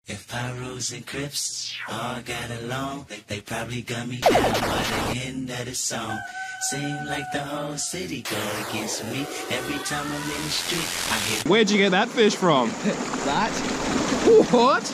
If Pyros and Crips all got along, they probably gun me down by the end of the song. Seem like the whole city go against me. Every time I'm in the street, I hear. Where'd you get that fish from? That? What?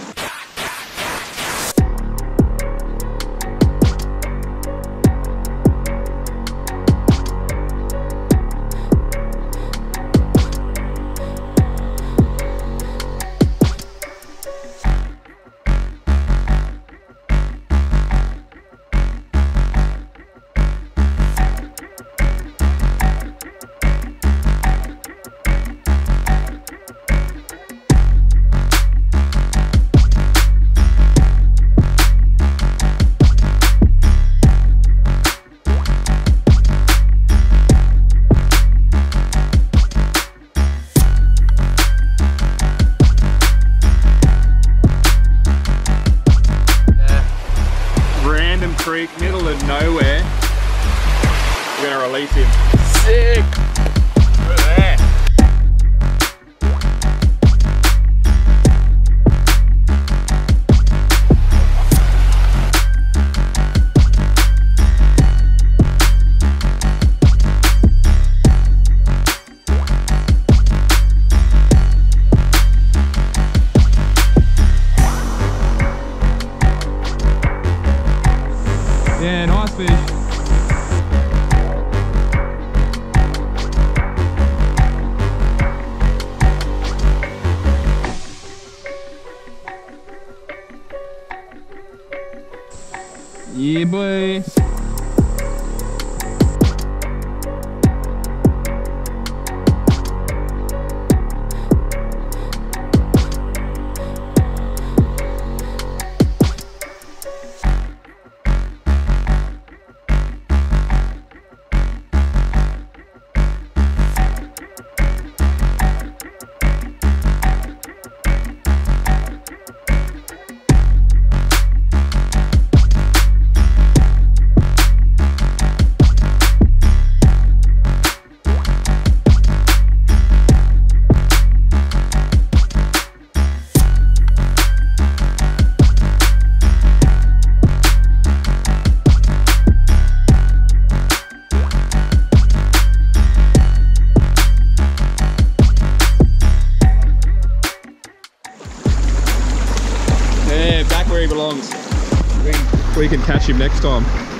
Creek, middle of nowhere. We're gonna release him. Sick! Look at that. Yeah, nice fish. Yeah, boy. Yeah, back where he belongs. We can catch him next time.